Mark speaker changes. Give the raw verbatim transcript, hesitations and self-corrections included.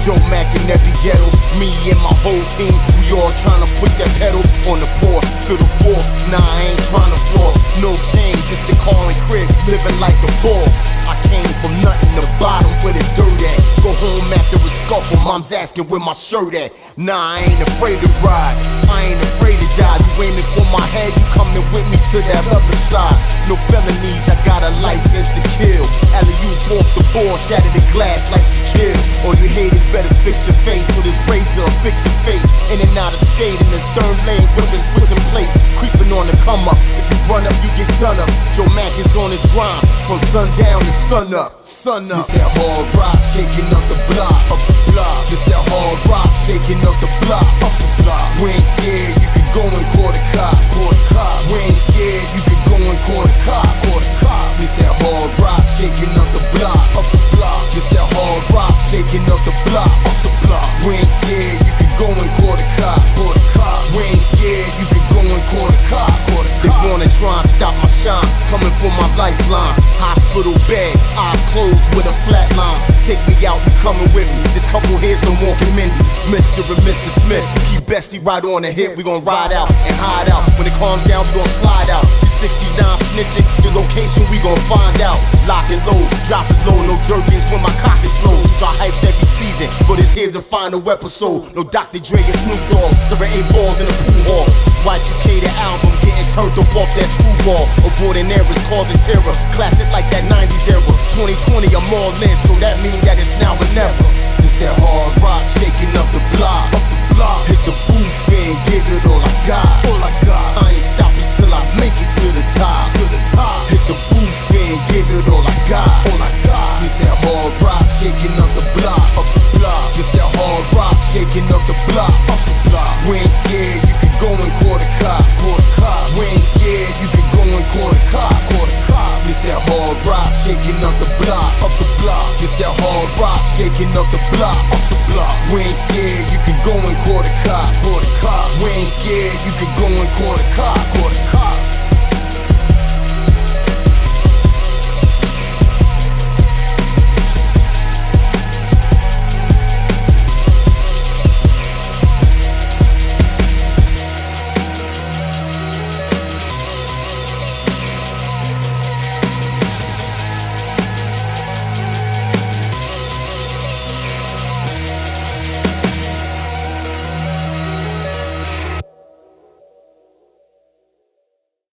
Speaker 1: Joe Mack in every ghetto, me and my whole team, we all tryna push that pedal on the pause, feel the force. Nah, I ain't tryna floss, no chain, just a calling crib, living like a boss. I came from nothing to bottom where the dirt at. Go home after a scuffle, mom's asking where my shirt at. Nah, I ain't afraid to ride, I ain't afraid to die. You aiming for my head, you coming with me to that other side. No felonies, I got a license to kill. Alley-oop off the board, shatter the glass like Shaquille. All you haters better fix your face, so this razor will fix your face. In and out of state, in the third lane, women switching place. Creeping on the come up, if you run up, you get done up. Joe Mack is on his grind, from sundown to sun up, sun up. This that hard rock, shaking up the block, up the block. This that hard rock, shaking up the block, up the block. We ain't scared, you can go and call the cop, call the cop. We ain't scared, you can go and call the cop, call the cop. This that hard rock, shaking up the block, up the block. This that hard rock, shaking up the block, up the block. We ain't scared, you can go and call the cop, call the cop. We ain't scared, you can go and call the cop, call the cop. They wanna try and stop my shine, coming for my lifeline. Hospital bed, eyes closed with a flat line. Take me out, you coming with me. This couple here's no walking Mindy. Mister and Mister Smith, keep Bestie right on the hip. We gon' ride out and hide out. When it calms down, we gon' slide out. You sixty-nine snitching, your location we gon' find out. Lock and load, drop it low, no jerkins when my cock is low. Try hyped every season, but this here's the final episode. No Doctor Dre and Snoop Dogg, serving eight balls in the pool hall. Y two K the album, getting turned up off that screwball. Avoiding errors, causing terror, classic like that nineties era. twenty twenty, I'm all in, so that means that it's now or never. This that hard rock, shaking up the block, up the block. Hit the booth and give it all I got, all I got. I ain't stopping till I make it to the top, to the top. Hit the booth and give it all I got, all I got. This that hard rock, shaking up the block, up the block. This that hard rock, shaking up the block, up the block. We ain't scared, you can go and call the cop, call the cop. We ain't scared, you can go and call the cop, call the cop. This that hard rock, shaking up the block, up the block. This that hard rock, shaking up the block, up the block. We ain't